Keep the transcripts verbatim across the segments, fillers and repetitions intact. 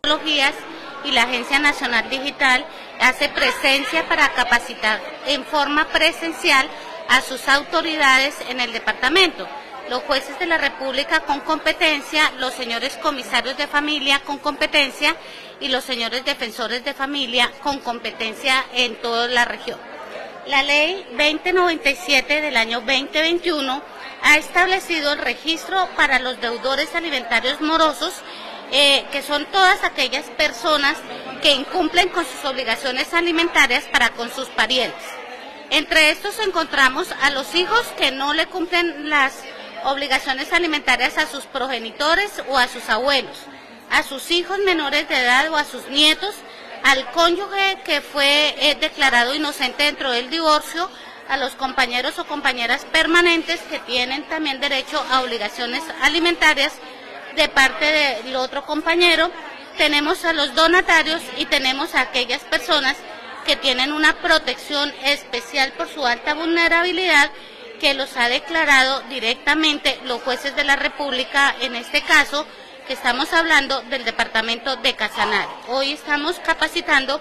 tecnologías y la Agencia Nacional Digital hace presencia para capacitar en forma presencial a sus autoridades en el departamento. Los jueces de la República con competencia, los señores comisarios de familia con competencia y los señores defensores de familia con competencia en toda la región. La ley veinte noventa y siete del año veinte veintiuno ha establecido el registro para los deudores alimentarios morosos, eh, que son todas aquellas personas que incumplen con sus obligaciones alimentarias para con sus parientes. Entre estos encontramos a los hijos que no le cumplen las obligaciones alimentarias a sus progenitores o a sus abuelos, a sus hijos menores de edad o a sus nietos, al cónyuge que fue eh, declarado inocente dentro del divorcio, a los compañeros o compañeras permanentes que tienen también derecho a obligaciones alimentarias de parte del otro compañero. Tenemos a los donatarios y tenemos a aquellas personas que tienen una protección especial por su alta vulnerabilidad, que los ha declarado directamente los jueces de la República, en este caso, que estamos hablando del departamento de Casanare. Hoy estamos capacitando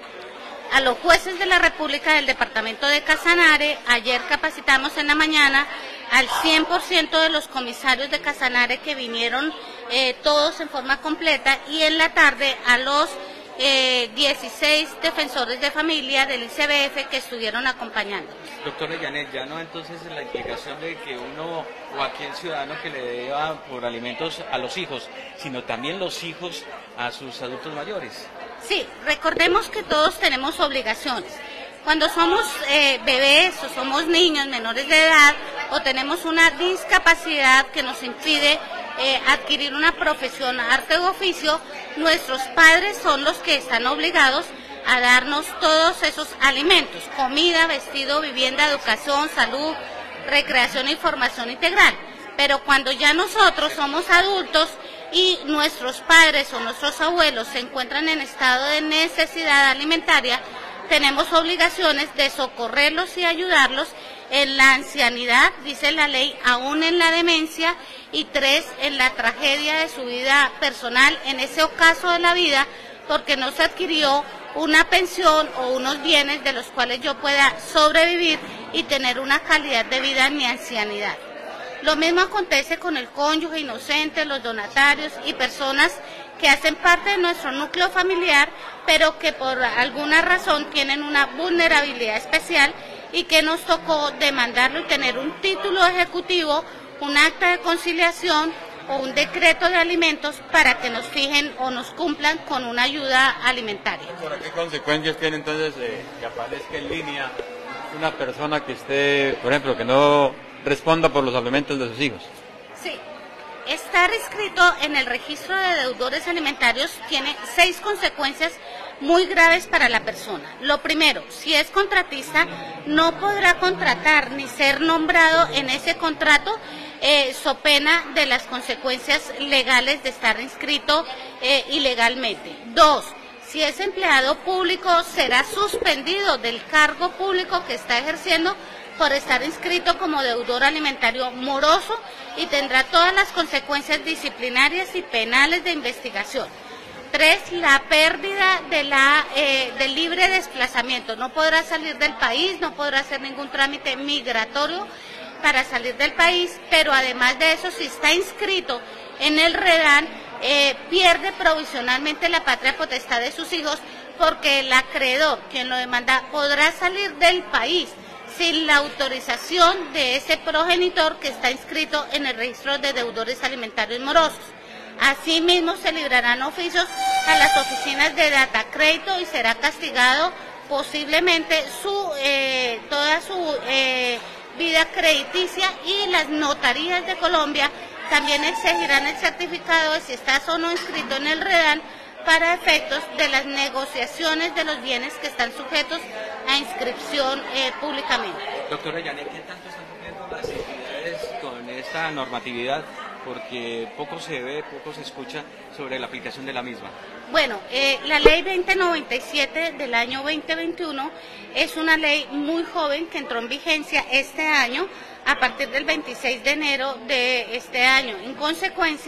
a los jueces de la República del departamento de Casanare. Ayer capacitamos en la mañana al cien por ciento de los comisarios de Casanare que vinieron eh, todos en forma completa, y en la tarde a los Eh, dieciséis defensores de familia del I C B F que estuvieron acompañando. Doctora Yanet, ya no entonces la implicación de que uno o aquel ciudadano que le deba por alimentos a los hijos, sino también los hijos a sus adultos mayores. Sí, recordemos que todos tenemos obligaciones. Cuando somos eh, bebés o somos niños menores de edad o tenemos una discapacidad que nos impide eh, adquirir una profesión, arte u oficio, nuestros padres son los que están obligados a darnos todos esos alimentos: comida, vestido, vivienda, educación, salud, recreación y formación integral. Pero cuando ya nosotros somos adultos y nuestros padres o nuestros abuelos se encuentran en estado de necesidad alimentaria, tenemos obligaciones de socorrerlos y ayudarlos en la ancianidad, dice la ley, aún en la demencia, y tres, en la tragedia de su vida personal, en ese ocaso de la vida, porque no se adquirió una pensión o unos bienes de los cuales yo pueda sobrevivir y tener una calidad de vida en mi ancianidad. Lo mismo acontece con el cónyuge inocente, los donatarios y personas que hacen parte de nuestro núcleo familiar, pero que por alguna razón tienen una vulnerabilidad especial y que nos tocó demandarlo y tener un título ejecutivo, un acta de conciliación o un decreto de alimentos para que nos fijen o nos cumplan con una ayuda alimentaria. ¿Qué consecuencias tiene entonces eh, que aparezca en línea una persona que esté, por ejemplo, que no responda por los alimentos de sus hijos? Sí. Estar inscrito en el registro de deudores alimentarios tiene seis consecuencias muy graves para la persona. Lo primero, si es contratista, no podrá contratar ni ser nombrado en ese contrato, eh, so pena de las consecuencias legales de estar inscrito eh, ilegalmente. Dos, si es empleado público, será suspendido del cargo público que está ejerciendo por estar inscrito como deudor alimentario moroso, y tendrá todas las consecuencias disciplinarias y penales de investigación. Tres, la pérdida de la, eh, del libre desplazamiento. No podrá salir del país, no podrá hacer ningún trámite migratorio para salir del país, pero además de eso, si está inscrito en el REDAN, eh, pierde provisionalmente la patria potestad de sus hijos, porque el acreedor, quien lo demanda, podrá salir del país sin la autorización de ese progenitor que está inscrito en el registro de deudores alimentarios morosos. Asimismo, se librarán oficios a las oficinas de data crédito y será castigado posiblemente su, eh, toda su eh, vida crediticia, y las notarías de Colombia también exigirán el certificado de si estás o no inscrito en el REDAN para efectos de las negociaciones de los bienes que están sujetos a inscripción eh, públicamente. Doctora Yanet, ¿qué tanto están cumpliendo las entidades con esta normatividad? Porque poco se ve, poco se escucha sobre la aplicación de la misma. Bueno, eh, la ley veinte noventa y siete del año veinte veintiuno es una ley muy joven que entró en vigencia este año a partir del veintiséis de enero de este año. En consecuencia,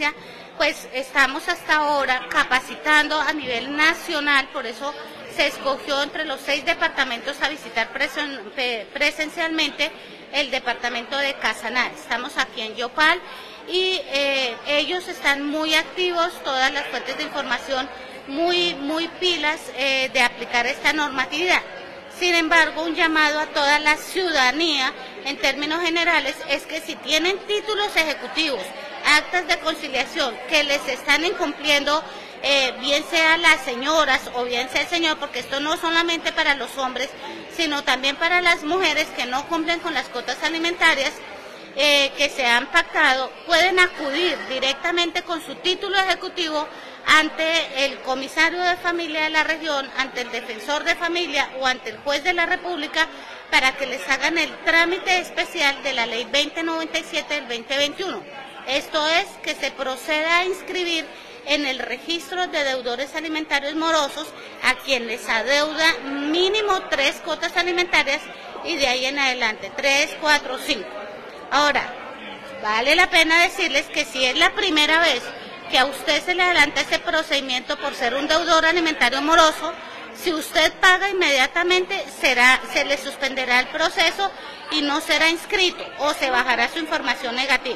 pues estamos hasta ahora capacitando a nivel nacional, por eso se escogió entre los seis departamentos a visitar presen, presencialmente el departamento de Casanare. Estamos aquí en Yopal y eh, ellos están muy activos, todas las fuentes de información muy, muy pilas eh, de aplicar esta normatividad. Sin embargo, un llamado a toda la ciudadanía, en términos generales, es que si tienen títulos ejecutivos, actas de conciliación que les están incumpliendo, eh, bien sea las señoras o bien sea el señor, porque esto no solamente para los hombres, sino también para las mujeres que no cumplen con las cuotas alimentarias eh, que se han pactado, pueden acudir directamente con su título ejecutivo ante el comisario de familia de la región, ante el defensor de familia o ante el juez de la República para que les hagan el trámite especial de la ley veinte noventa y siete del veinte veintiuno. Esto es que se proceda a inscribir en el registro de deudores alimentarios morosos a quien les adeuda mínimo tres cuotas alimentarias y de ahí en adelante, tres, cuatro, cinco. Ahora, vale la pena decirles que si es la primera vez que a usted se le adelanta ese procedimiento por ser un deudor alimentario moroso, si usted paga inmediatamente será, se le suspenderá el proceso y no será inscrito o se bajará su información negativa.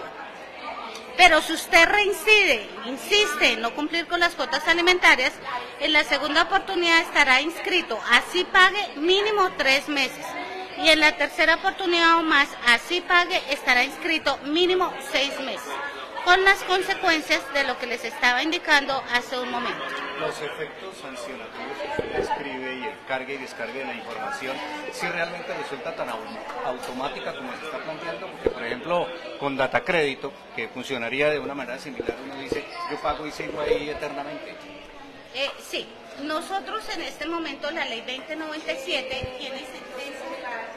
Pero si usted reincide, insiste en no cumplir con las cuotas alimentarias, en la segunda oportunidad estará inscrito, así pague mínimo tres meses. Y en la tercera oportunidad o más, así pague, estará inscrito mínimo seis meses, con las consecuencias de lo que les estaba indicando hace un momento. Los efectos sancionatorios que usted describe y el cargue y descargue de la información, si realmente resulta tan automática como se está planteando, porque por ejemplo con Datacrédito, que funcionaría de una manera similar, uno dice, yo pago y sigo ahí eternamente. Eh, sí, nosotros en este momento la ley veinte noventa y siete tiene sentencia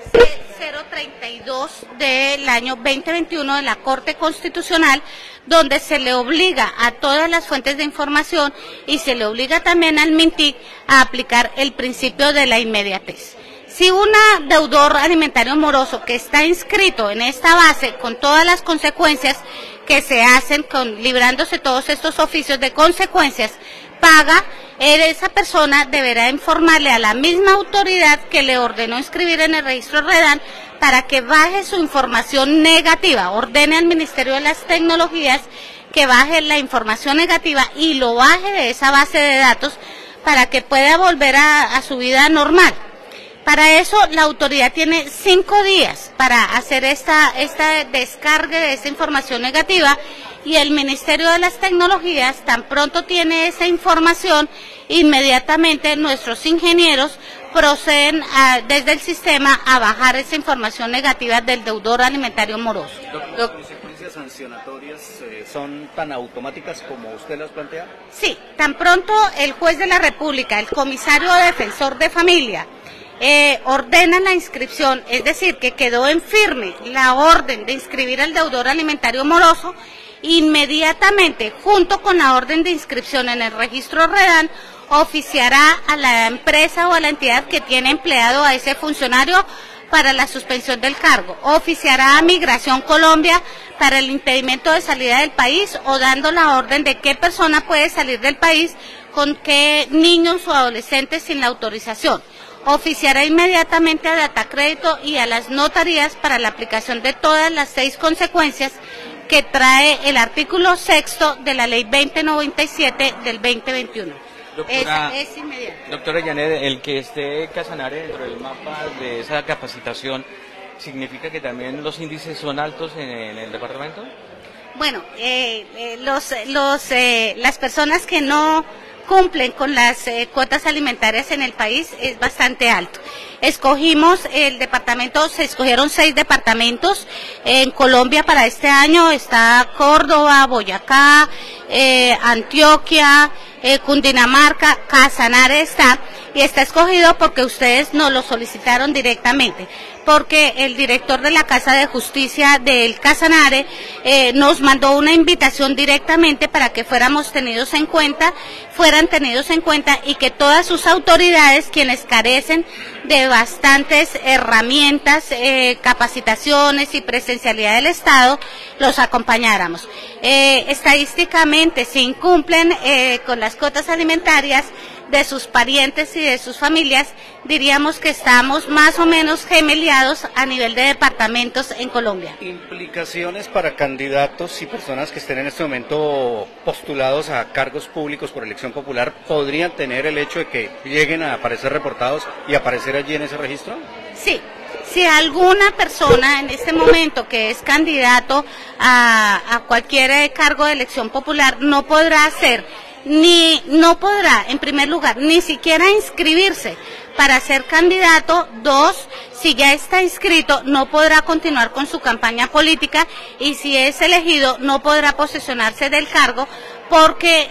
cero treinta y dos del año veinte veintiuno de la Corte Constitucional, donde se le obliga a todas las fuentes de información y se le obliga también al MINTIC a aplicar el principio de la inmediatez. Si un deudor alimentario moroso que está inscrito en esta base con todas las consecuencias que se hacen, con, librándose todos estos oficios de consecuencias, paga, esa persona deberá informarle a la misma autoridad que le ordenó inscribir en el registro REDAN para que baje su información negativa, ordene al Ministerio de las Tecnologías que baje la información negativa y lo baje de esa base de datos para que pueda volver a, a su vida normal. Para eso la autoridad tiene cinco días para hacer esta, esta descarga de esa información negativa y el Ministerio de las Tecnologías tan pronto tiene esa información, inmediatamente nuestros ingenieros proceden a, desde el sistema a bajar esa información negativa del deudor alimentario moroso. ¿Las consecuencias sancionatorias eh, son tan automáticas como usted las plantea? Sí, tan pronto el juez de la República, el comisario defensor de familia, Eh, ordena la inscripción, es decir, que quedó en firme la orden de inscribir al deudor alimentario moroso, inmediatamente, junto con la orden de inscripción en el registro REDAN, oficiará a la empresa o a la entidad que tiene empleado a ese funcionario para la suspensión del cargo, oficiará a Migración Colombia para el impedimento de salida del país o dando la orden de qué persona puede salir del país con qué niños o adolescentes sin la autorización. Oficiará inmediatamente a Datacrédito y a las notarías para la aplicación de todas las seis consecuencias que trae el artículo sexto de la ley veinte noventa y siete del veinte veintiuno. Doctora, es, es inmediato. Doctora Janet, el que esté Casanare dentro del mapa de esa capacitación, ¿significa que también los índices son altos en, en el departamento? Bueno, eh, eh, los, los, eh, las personas que no cumplen con las eh, cuotas alimentarias en el país es bastante alto. Escogimos el departamento, se escogieron seis departamentos en Colombia para este año, está Córdoba, Boyacá, eh, Antioquia, eh, Cundinamarca, Casanare está, y está escogido porque ustedes nos lo solicitaron directamente, porque el director de la Casa de Justicia del Casanare eh, nos mandó una invitación directamente para que fuéramos tenidos en cuenta, fueran tenidos en cuenta y que todas sus autoridades, quienes carecen de bastantes herramientas, eh, capacitaciones y presencialidad del Estado, los acompañáramos. Eh, estadísticamente se incumplen eh, con las cuotas alimentarias de sus parientes y de sus familias, diríamos que estamos más o menos gemeliados a nivel de departamentos en Colombia. Implicaciones para candidatos y personas que estén en este momento postulados a cargos públicos por elección popular, ¿podrían tener el hecho de que lleguen a aparecer reportados y aparecer allí en ese registro? Sí. Si alguna persona en este momento que es candidato a, a cualquier cargo de elección popular no podrá hacer, ni no podrá, en primer lugar, ni siquiera inscribirse para ser candidato. Dos, si ya está inscrito, no podrá continuar con su campaña política, y si es elegido, no podrá posesionarse del cargo, porque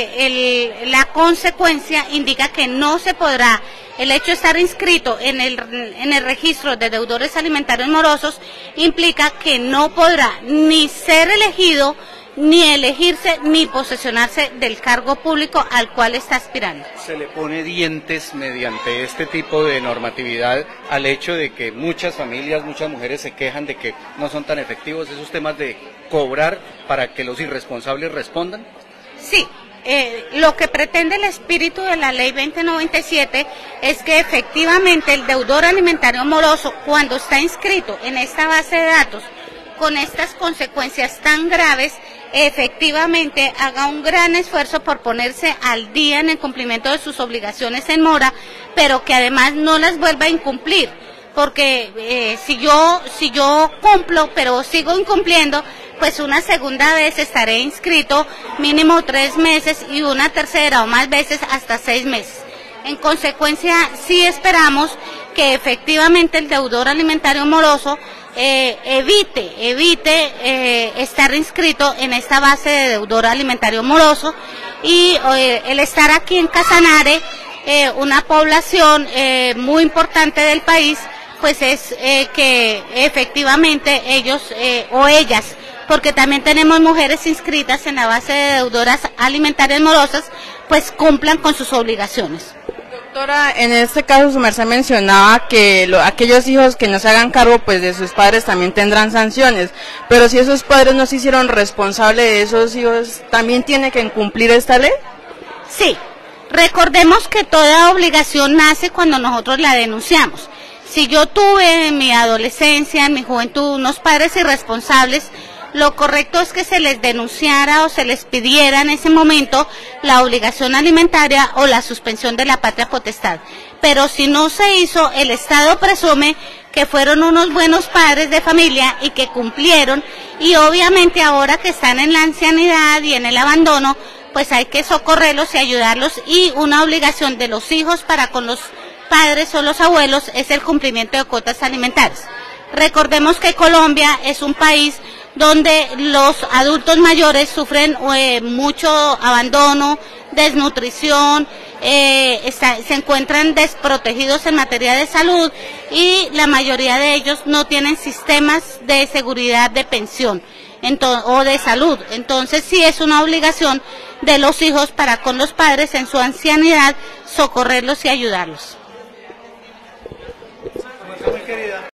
eh, el, la consecuencia indica que no se podrá. El hecho de estar inscrito en el, en el registro de deudores alimentarios morosos implica que no podrá ni ser elegido, ni elegirse, ni posesionarse del cargo público al cual está aspirando. ¿Se le pone dientes mediante este tipo de normatividad al hecho de que muchas familias, muchas mujeres se quejan de que no son tan efectivos esos temas de cobrar para que los irresponsables respondan? Sí. Eh, lo que pretende el espíritu de la ley veinte noventa y siete es que efectivamente el deudor alimentario moroso, cuando está inscrito en esta base de datos con estas consecuencias tan graves, efectivamente haga un gran esfuerzo por ponerse al día en el cumplimiento de sus obligaciones en mora, pero que además no las vuelva a incumplir, porque eh, si yo si yo cumplo pero sigo incumpliendo, pues una segunda vez estaré inscrito mínimo tres meses y una tercera o más veces hasta seis meses. En consecuencia, sí esperamos que efectivamente el deudor alimentario moroso eh, evite, evite eh, estar inscrito en esta base de deudor alimentario moroso, y eh, el estar aquí en Casanare, eh, una población eh, muy importante del país, pues es eh, que efectivamente ellos eh, o ellas, porque también tenemos mujeres inscritas en la base de deudoras alimentarias morosas, pues cumplan con sus obligaciones. Doctora, en este caso su merced mencionaba que lo, aquellos hijos que no se hagan cargo pues de sus padres también tendrán sanciones, pero si esos padres no se hicieron responsables de esos hijos, ¿también tiene que cumplir esta ley? Sí, recordemos que toda obligación nace cuando nosotros la denunciamos. Si yo tuve en mi adolescencia, en mi juventud, unos padres irresponsables, lo correcto es que se les denunciara o se les pidiera en ese momento la obligación alimentaria o la suspensión de la patria potestad. Pero si no se hizo, el Estado presume que fueron unos buenos padres de familia y que cumplieron, y obviamente ahora que están en la ancianidad y en el abandono, pues hay que socorrerlos y ayudarlos, y una obligación de los hijos para con los padres o los abuelos es el cumplimiento de cuotas alimentarias. Recordemos que Colombia es un país donde los adultos mayores sufren eh, mucho abandono, desnutrición, eh, está, se encuentran desprotegidos en materia de salud, y la mayoría de ellos no tienen sistemas de seguridad de pensión o de salud. Entonces sí es una obligación de los hijos para con los padres en su ancianidad socorrerlos y ayudarlos.